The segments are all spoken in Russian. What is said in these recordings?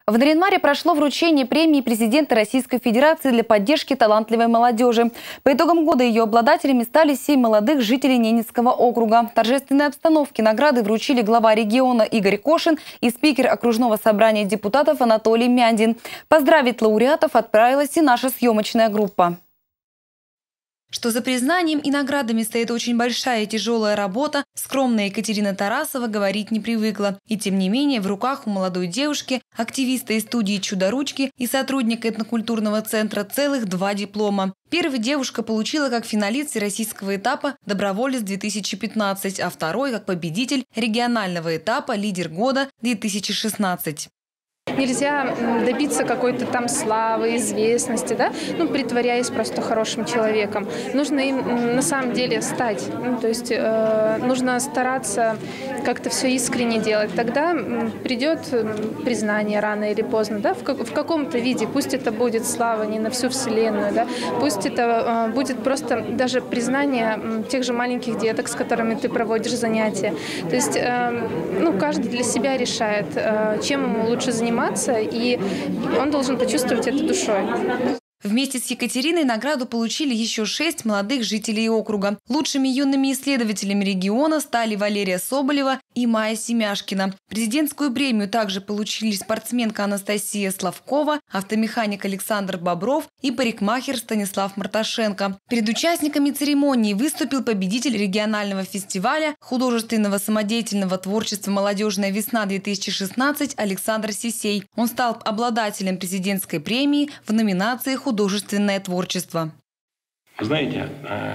В Нарьян-Маре прошло вручение премии президента Российской Федерации для поддержки талантливой молодежи. По итогам года ее обладателями стали 7 молодых жителей Ненецкого округа. В торжественной обстановке награды вручили глава региона Игорь Кошин и спикер окружного собрания депутатов Анатолий Мяндин. Поздравить лауреатов отправилась и наша съемочная группа. Что за признанием и наградами стоит очень большая и тяжелая работа, скромная Екатерина Тарасова говорить не привыкла. И тем не менее в руках у молодой девушки, активиста из студии «Чудо-ручки» и сотрудника этнокультурного центра целых 2 диплома. Первый девушка получила как финалист всероссийского этапа «Доброволец-2015», а второй как победитель регионального этапа «Лидер года-2016». Нельзя добиться какой-то там славы, известности, да? Притворяясь просто хорошим человеком. Нужно им на самом деле стать. То есть нужно стараться как-то все искренне делать. Тогда придет признание рано или поздно, да? В каком-то виде. Пусть это будет слава не на всю вселенную, да? Пусть это будет просто даже признание тех же маленьких деток, с которыми ты проводишь занятия. То есть каждый для себя решает, чем ему лучше заниматься, и он должен почувствовать это душой. Вместе с Екатериной награду получили еще 6 молодых жителей округа. Лучшими юными исследователями региона стали Валерия Соболева и Майя Семяшкина. Президентскую премию также получили спортсменка Анастасия Славкова, автомеханик Александр Бобров и парикмахер Станислав Марташенко. Перед участниками церемонии выступил победитель регионального фестиваля художественного самодеятельного творчества «Молодежная весна-2016» Александр Сисей. Он стал обладателем президентской премии в номинации «Художественное творчество». Знаете,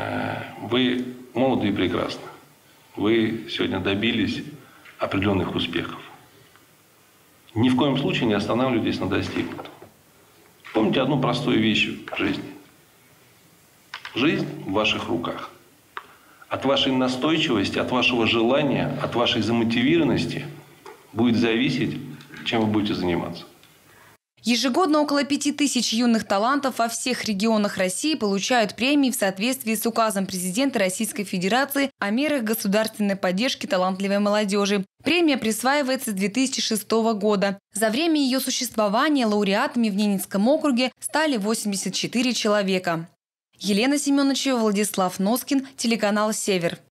вы молоды и прекрасны. Вы сегодня добились определенных успехов. Ни в коем случае не останавливайтесь на достигнутом. Помните одну простую вещь в жизни. Жизнь в ваших руках. От вашей настойчивости, от вашего желания, от вашей замотивированности будет зависеть, чем вы будете заниматься. Ежегодно около 5000 юных талантов во всех регионах России получают премии в соответствии с указом президента Российской Федерации о мерах государственной поддержки талантливой молодежи. Премия присваивается с 2006 года. За время ее существования лауреатами в Ненецком округе стали 84 человека. Елена Семеновичева, Владислав Носкин, телеканал «Север».